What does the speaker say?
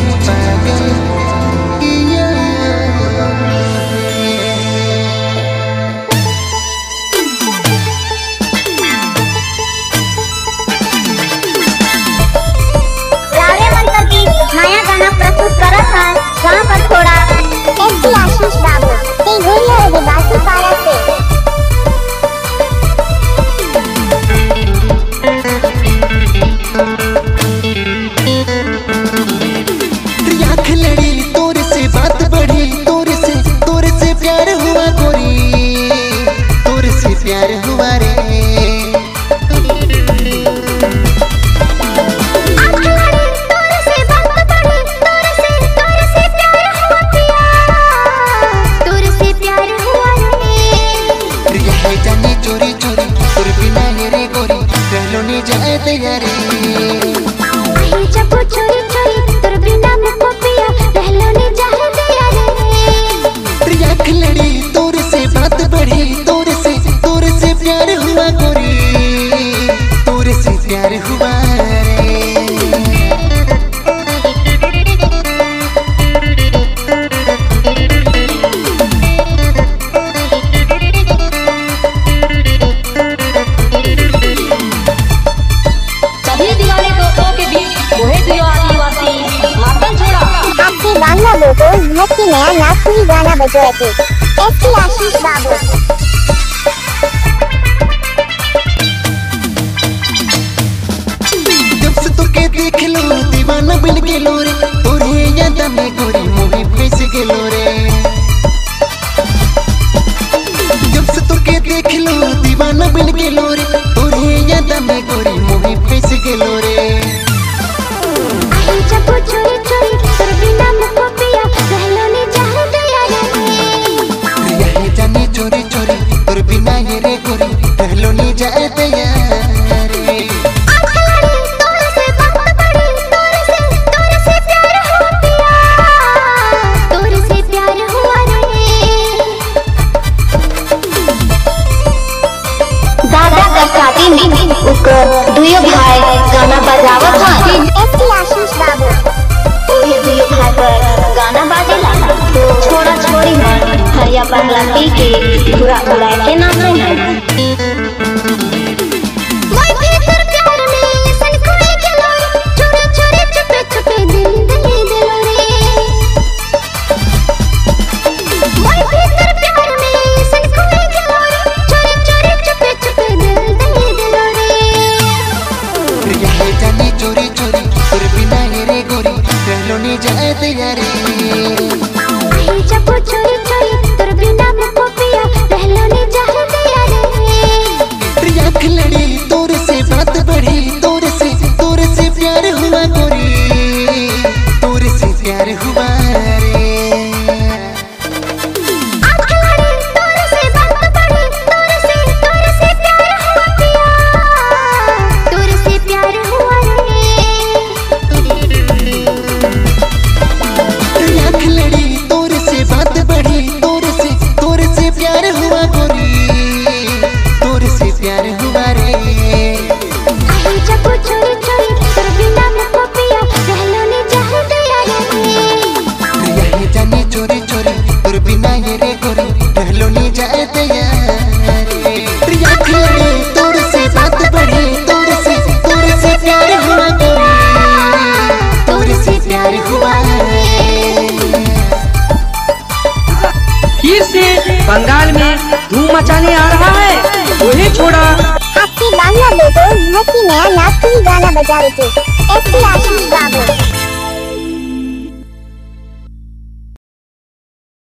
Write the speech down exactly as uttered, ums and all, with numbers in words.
पागल किया। रावरे मंत्र की नया गाना प्रस्तुत करा था जहाँ पर थोड़ा एसपी आशीष बाबू ते गोलिया रे बासु पारा से आँख लड़ी तोरे से बात बढ़ी, तोरे से तोरे से प्यार हुआ गोरी, तोरे से प्यार हुआ रे। जाने चोरी चोरी तोर बिना रे गोरी रहलो नहीं जाए तैयारी। जब चोरी चोरी तोर बिना मुझको पिया रहलो नहीं जाए तैयारी। आँख लड़ी तोरे से बात बढ़ी, तोरे से तोरे से प्यार हुआ गोरी, तोरे से प्यार हुआ रे। बांग्ला लोगों की नया नागपुरी गाना बजाए थे एसपी आशीष बाबू। जब से तो के देख लो दीवाना बन के लो रे, तोरे याद में गोरी मोही फंस के लो रे। जब से तो के देख लो दीवाना बन के लो रे, तोरे याद में गोरी मोही फंस के लो रे। जब चोरी चोरी तोर बिना मुझको पिया रहलो नहीं जाए तैयारी। जाने चोरी चोरी तोर बिना ये रे गोरी रहलो नहीं जाए तैयारी। तोरे से बात बढ़ी, तोरे से तोरे से प्यार हुआ पिया, तोरे से प्यार हुआ रे। दादा का शादी में उको दुयो भाई गाना बजावत था एसपी आशीष बाबू। ओहे दुयो भाई पर गाना बाजेला तो छोड़ा छोड़ी में हरिया बांग्ला पी के पूरा उड़ाए के नाचे हैं। मैं भी तेरे प्यार में सन खोए के लोरे, चोरी चोरी छुपे छुपे दिल दे दिलो रे। मैं भी तेरे प्यार में सन खोए के लोरे, चोरी चोरी छुपे छुपे दिल दे दिलो रे। जाने चोरी चोरी तोर बिना ये रे गोरी रहलो नहीं जाए तैयारी। जब चोरी चोरी तोर बिना मुझको पिया रहलो नहीं जाए तैयारी। आँख लड़ी तोरे से बात बढ़ी, तोरे से तोरे से प्यार हुआ गोरी, तोरे से प्यार हुआ रे। आँख लड़ी तोरे से बात बढ़ी, तोरे से तोरे से प्यार हुआ पिया, तोरे से प्यार हुआ रे। आँख लड़ी तोरे से बात बढ़ी, तोरे से तोरे से प्यार हुआ गोरी, तोरे से प्यार हुआ रे। जब चोरी चोरी तोर बिना मुझको पिया रहलो नहीं जाए तैयारी। जाने चोरी चोरी तोर बिना ये रे गोरी रहलो नहीं जाए तैयारी। आँख लड़ी तोरे से बात बढ़ी, तोरे से तोरे से प्यार हुआ गोरी, तोरे से प्यार हुआ रे। फिर से बंगाल में धूम मचाने आ रहा है वही छोड़ा। आपकी बांग्ला लोगों की नया नागपुरी गाना बजा रहे थे एसपी आशीष बाबू।